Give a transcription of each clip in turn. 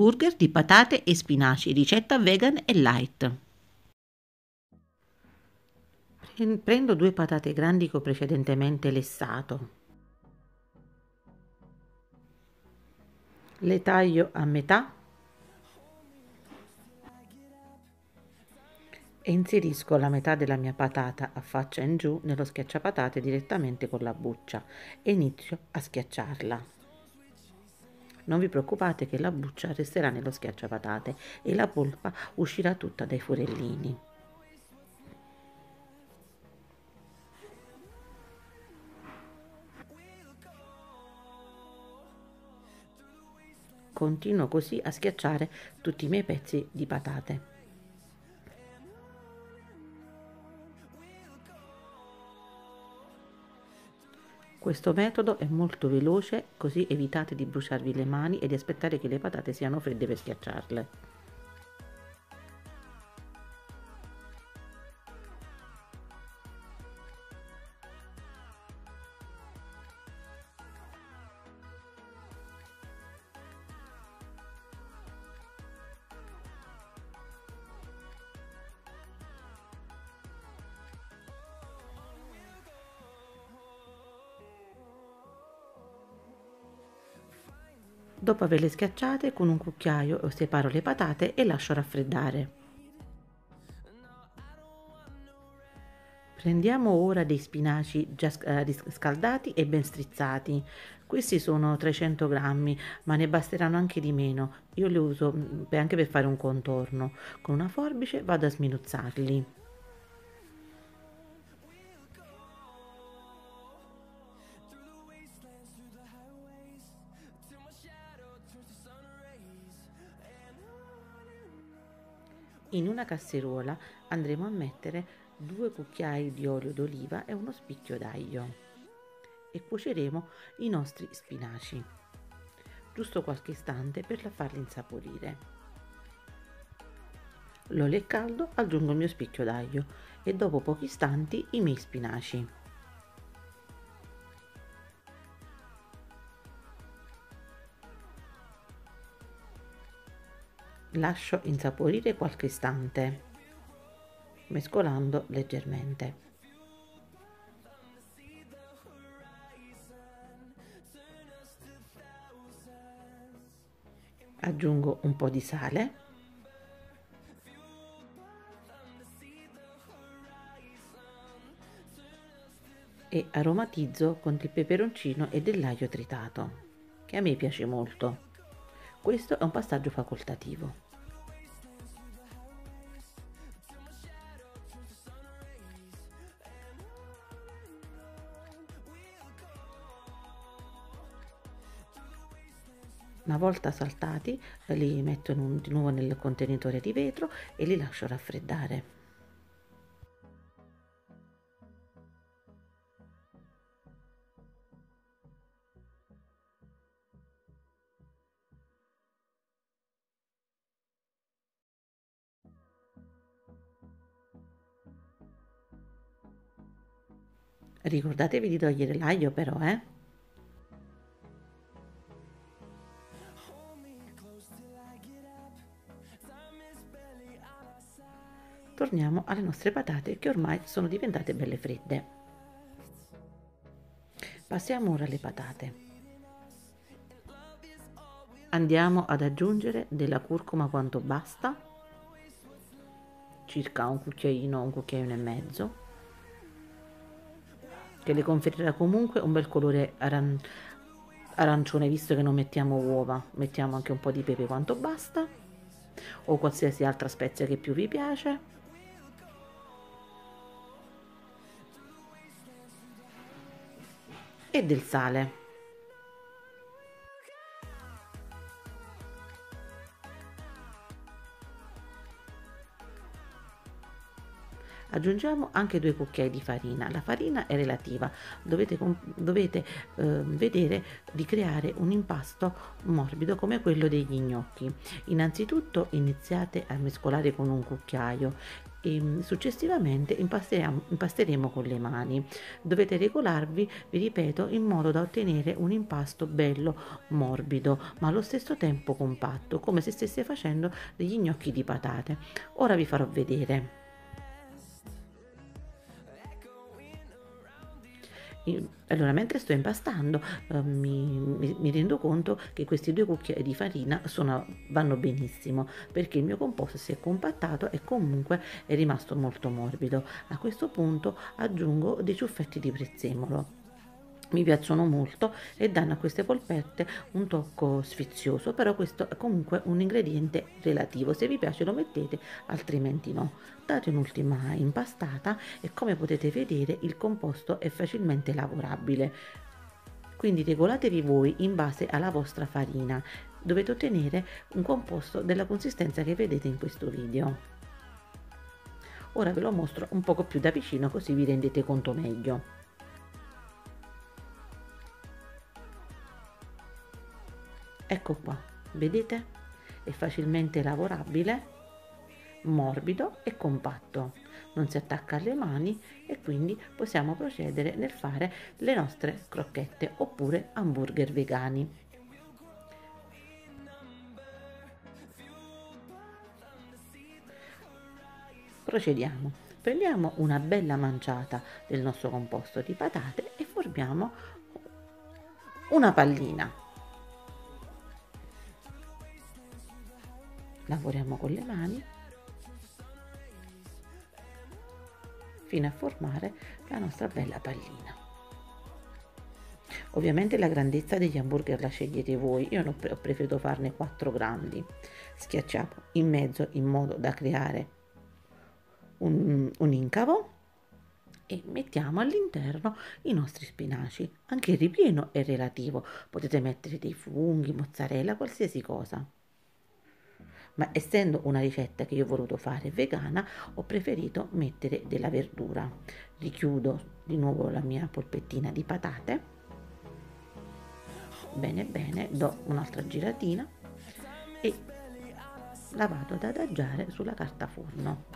Burger di patate e spinaci, ricetta vegan e light. Prendo 2 patate grandi che ho precedentemente lessato. Le taglio a metà e inserisco la metà della mia patata a faccia in giù nello schiacciapatate direttamente con la buccia e inizio a schiacciarla. Non vi preoccupate che la buccia resterà nello schiacciapatate e la polpa uscirà tutta dai forellini. Continuo così a schiacciare tutti i miei pezzi di patate. Questo metodo è molto veloce, così evitate di bruciarvi le mani e di aspettare che le patate siano fredde per schiacciarle. Dopo averle schiacciate, con un cucchiaio separo le patate e lascio raffreddare. Prendiamo ora dei spinaci già riscaldati e ben strizzati. Questi sono 300 grammi, ma ne basteranno anche di meno. Io li uso anche per fare un contorno. Con una forbice vado a sminuzzarli. In una casseruola andremo a mettere 2 cucchiai di olio d'oliva e uno spicchio d'aglio e cuoceremo i nostri spinaci, giusto qualche istante per farli insaporire. L'olio è caldo, aggiungo il mio spicchio d'aglio e dopo pochi istanti i miei spinaci. Lascio insaporire qualche istante, mescolando leggermente. Aggiungo un po' di sale e aromatizzo con del peperoncino e dell'aglio tritato, che a me piace molto. Questo è un passaggio facoltativo. Una volta saltati li metto di nuovo nel contenitore di vetro e li lascio raffreddare. Ricordatevi di togliere l'aglio però, Torniamo alle nostre patate che ormai sono diventate belle fredde. Passiamo ora alle patate. Andiamo ad aggiungere della curcuma quanto basta, circa un cucchiaino e mezzo, che le conferirà comunque un bel colore arancione, visto che non mettiamo uova. Mettiamo anche un po' di pepe quanto basta, o qualsiasi altra spezia che più vi piace. E del sale. Aggiungiamo anche 2 cucchiai di farina. La farina è relativa, dovete vedere di creare un impasto morbido come quello degli gnocchi. Innanzitutto iniziate a mescolare con un cucchiaio e successivamente impasteremo con le mani. Dovete regolarvi, vi ripeto, in modo da ottenere un impasto bello morbido ma allo stesso tempo compatto, come se stesse facendo degli gnocchi di patate. Ora vi farò vedere. Allora, mentre sto impastando, mi rendo conto che questi 2 cucchiai di farina vanno benissimo, perché il mio composto si è compattato e comunque è rimasto molto morbido. A questo punto aggiungo dei ciuffetti di prezzemolo. Mi piacciono molto e danno a queste polpette un tocco sfizioso, però questo è comunque un ingrediente relativo. Se vi piace lo mettete, altrimenti no. Date un'ultima impastata e come potete vedere il composto è facilmente lavorabile. Quindi regolatevi voi in base alla vostra farina. Dovete ottenere un composto della consistenza che vedete in questo video. Ora ve lo mostro un poco più da vicino, così vi rendete conto meglio. Ecco qua, vedete? È facilmente lavorabile, morbido e compatto, non si attacca alle mani e quindi possiamo procedere nel fare le nostre crocchette oppure hamburger vegani. Procediamo. Prendiamo una bella manciata del nostro composto di patate e formiamo una pallina. Lavoriamo con le mani fino a formare la nostra bella pallina. Ovviamente la grandezza degli hamburger la scegliete voi, io ho preferito farne 4 grandi. Schiacciamo in mezzo in modo da creare un incavo e mettiamo all'interno i nostri spinaci. Anche il ripieno è relativo, potete mettere dei funghi, mozzarella, qualsiasi cosa. Ma essendo una ricetta che io ho voluto fare vegana, ho preferito mettere della verdura. Richiudo di nuovo la mia polpettina di patate, bene bene, do un'altra giratina e la vado ad adagiare sulla carta forno.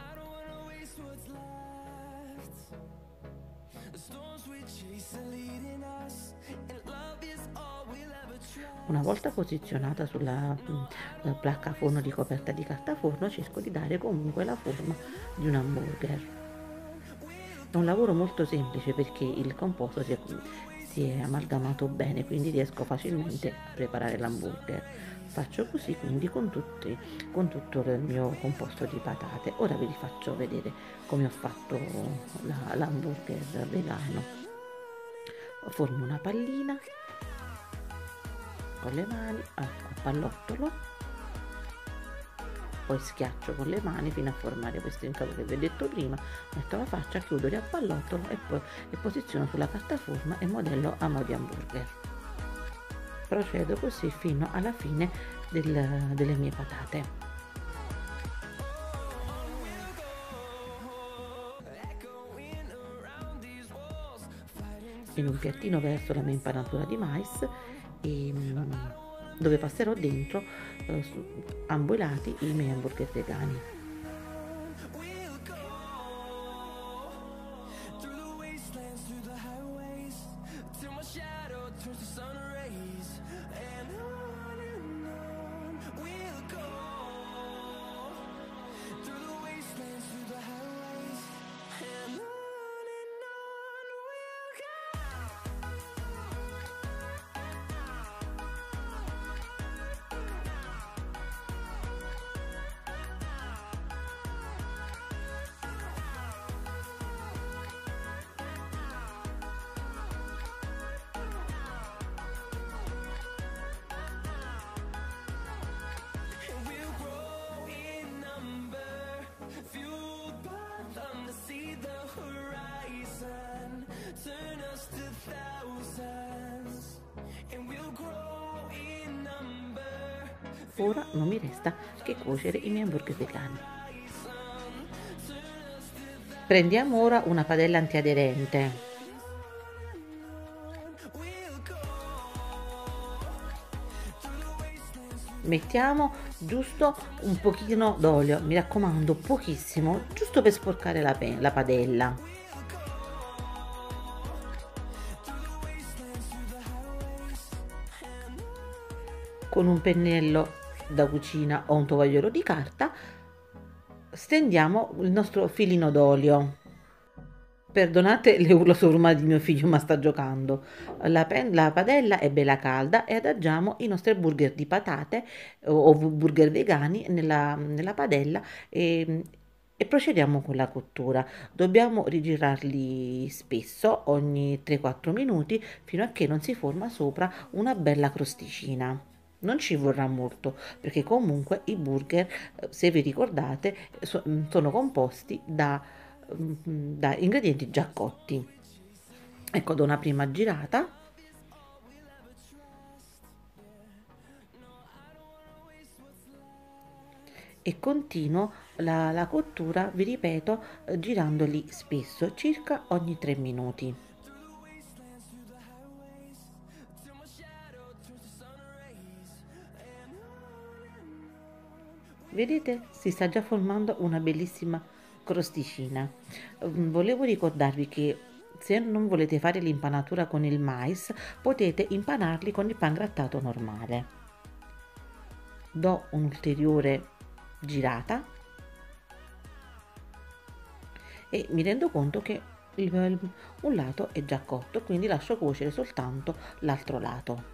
Una volta posizionata sulla placca forno ricoperta di carta forno, cerco di dare comunque la forma di un hamburger. È un lavoro molto semplice perché il composto si è amalgamato bene, quindi riesco facilmente a preparare l'hamburger. Faccio così quindi con tutto il mio composto di patate. Ora vi faccio vedere come ho fatto l'hamburger vegano. Formo una pallina con le mani a pallottolo, poi schiaccio con le mani fino a formare questo incavo che vi ho detto prima, metto la faccia, chiudo, riappallottolo e poi posiziono sulla carta forma e modello a mo' di hamburger. Procedo così fino alla fine delle mie patate. In un piattino verso la mia impanatura di mais dove passerò dentro ambo i lati i miei hamburger vegani. Ora non mi resta che cuocere i miei hamburger vegani. Prendiamo ora una padella antiaderente. mettiamo giusto un pochino d'olio, mi raccomando pochissimo, giusto per sporcare la padella. Con un pennello da cucina o un tovagliolo di carta stendiamo il nostro filino d'olio. Perdonate le urla sovrumane di mio figlio, ma sta giocando. La padella è bella calda e adagiamo i nostri burger di patate o burger vegani nella padella e procediamo con la cottura. Dobbiamo rigirarli spesso, ogni 3-4 minuti, fino a che non si forma sopra una bella crosticina. Non ci vorrà molto, perché comunque i burger, se vi ricordate, sono composti da ingredienti già cotti. Ecco, do una prima girata e continuo la cottura, vi ripeto, girandoli spesso, circa ogni 3 minuti. Vedete, si sta già formando una bellissima crosticina. Volevo ricordarvi che se non volete fare l'impanatura con il mais, potete impanarli con il pangrattato normale. Do un'ulteriore girata e mi rendo conto che un lato è già cotto, quindi lascio cuocere soltanto l'altro lato.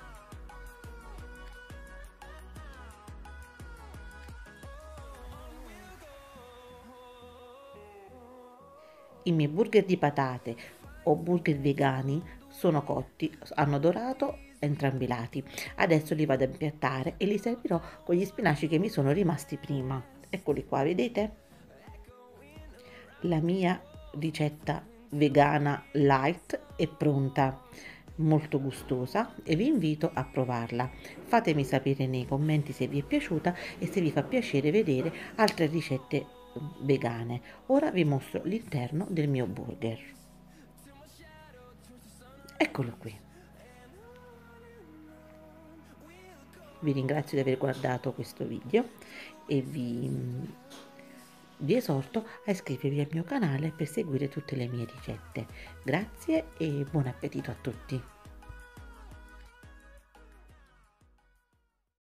I miei burger di patate o burger vegani sono cotti, hanno dorato entrambi i lati. Adesso li vado a impiattare e li servirò con gli spinaci che mi sono rimasti prima. Eccoli qua, vedete? La mia ricetta vegana light è pronta, molto gustosa e vi invito a provarla. Fatemi sapere nei commenti se vi è piaciuta e se vi fa piacere vedere altre ricette vegane. Ora vi mostro l'interno del mio burger. Eccolo qui. Vi ringrazio di aver guardato questo video e vi esorto a iscrivervi al mio canale per seguire tutte le mie ricette. Grazie e buon appetito a tutti!